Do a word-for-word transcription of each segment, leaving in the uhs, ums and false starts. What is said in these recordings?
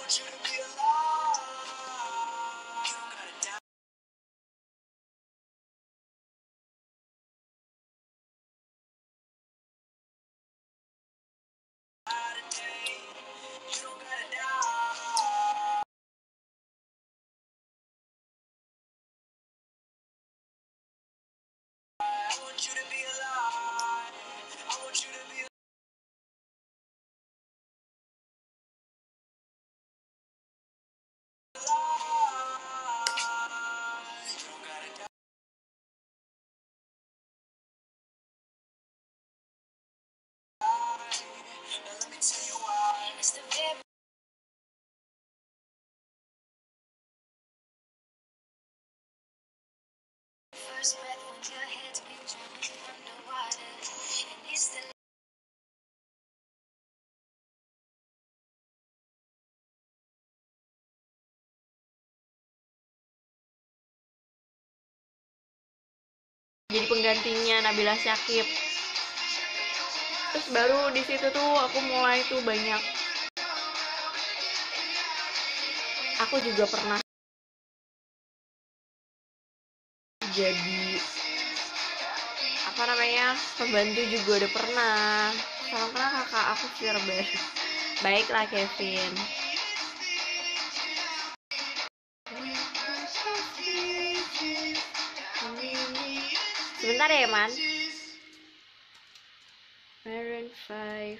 Jadi penggantinya Nabila Syakieb. Terus baru di situ tuh aku mulai tuh banyak. Aku juga pernah jadi apa namanya pembantu juga udah pernah. Sama pernah kakak aku Firber. Baiklah Kevin. Sebentar ya man. Maroon five.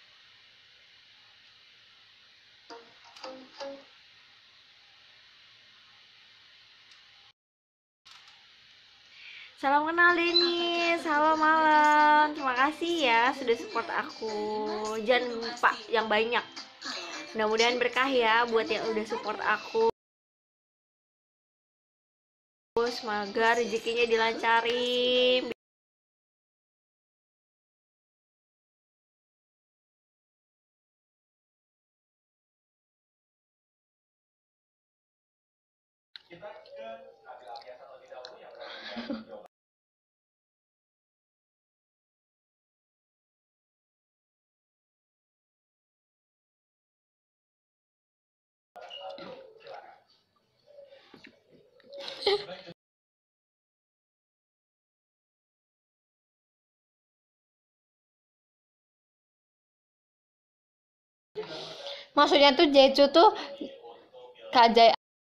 Salam kenal Denis, halo malam. Terima kasih ya sudah support aku. Jangan lupa yang banyak. Mudah-mudahan berkah ya buat yang udah support aku. Semoga rezekinya dilancarin. Maksudnya tuh Jeju tuh Kak Jai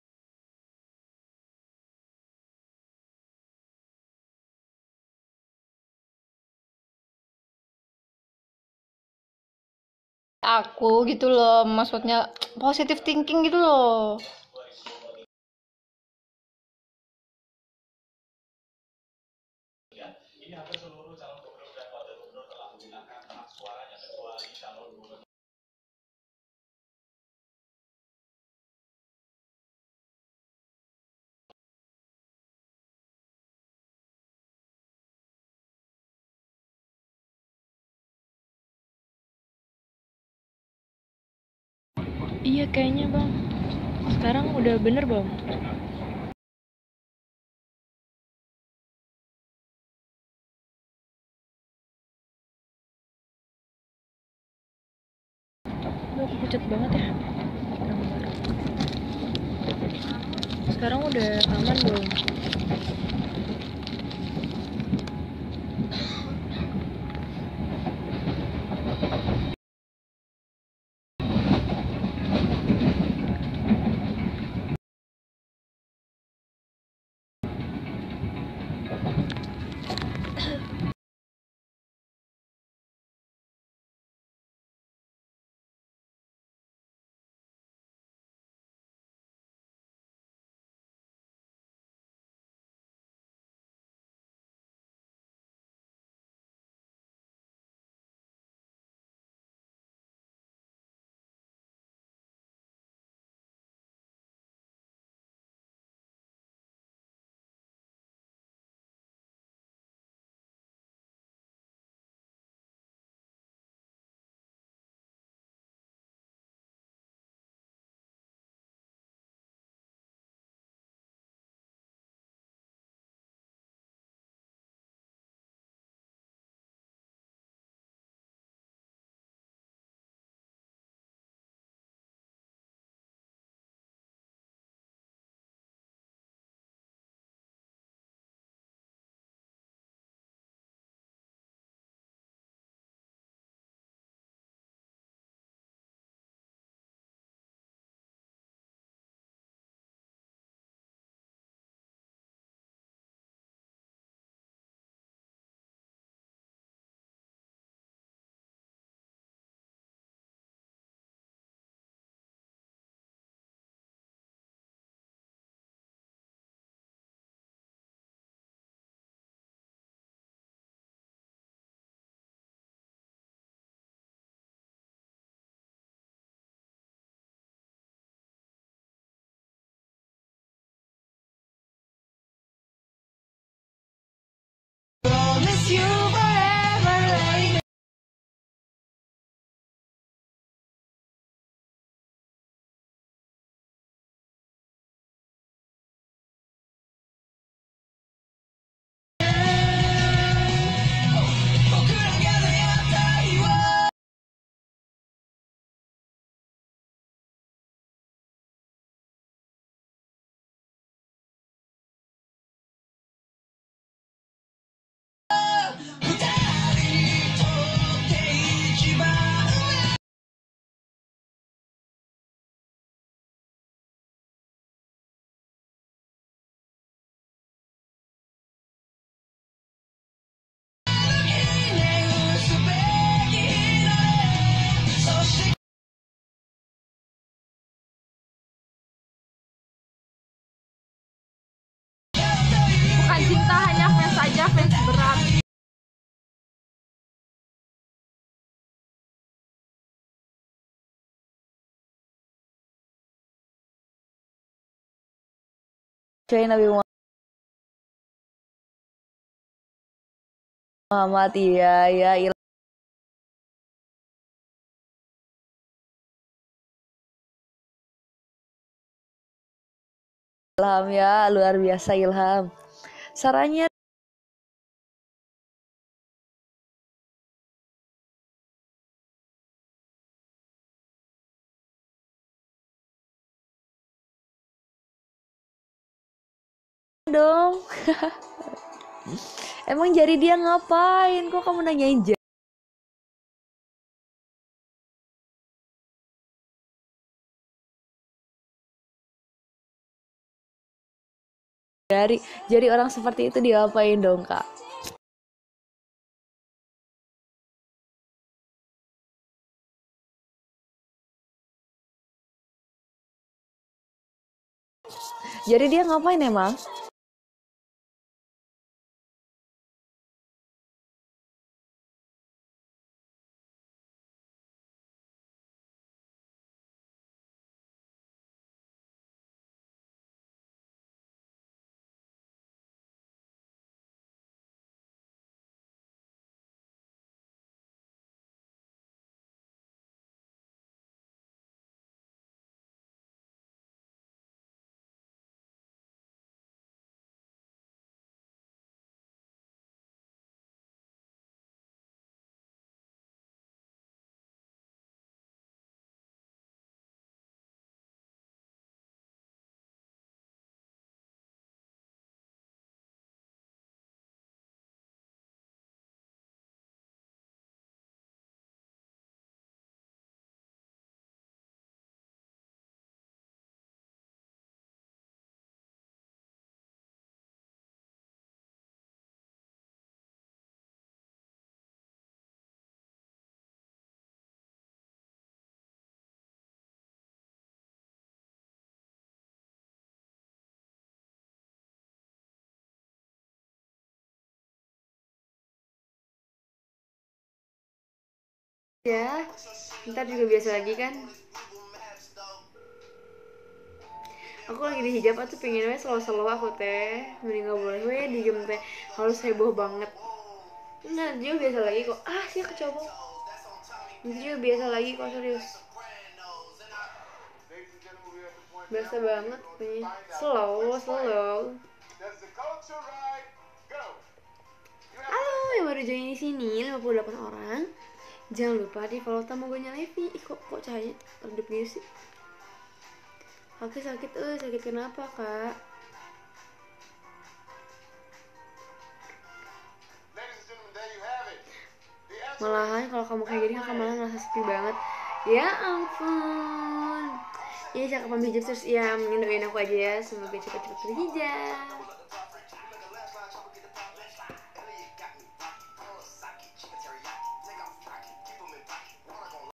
aku gitu loh, maksudnya positive thinking gitu loh. Iya kayaknya bang. Sekarang udah bener bang. Aku pucat banget ya. Sekarang udah aman belum? Coy Nabi Muhammad, iya ya Ilham ya, luar biasa Ilham. Sarannya dong. Emang jari dia ngapain? Kok kamu nanyain jari? Jari orang seperti itu diapain dong, Kak? Jadi dia ngapain emang? Ya, ntar juga biasa lagi kan. Aku lagi di hijab tuh pengennya slow-slow aku teh. Mending gak boleh we diem teh. Harus heboh banget. Nah, juga biasa lagi kok. Ah, sih kecoba. Nanti juga biasa lagi kok, serius. Biasa banget nih. Slow, slow. Halo, yang baru join di sini lima puluh delapan orang. Jangan lupa di follow Tamagonya Levi. Ih, kok kok cahaya redup gini sih? Kaki sakit, eh sakit kenapa kak? Malahan kalau kamu kayak gini kakak malah ngerasa sepi banget. Ya ampun. Ya cakep hijab terus ya, mendoain aku aja ya, semoga cepat-cepat berhijab.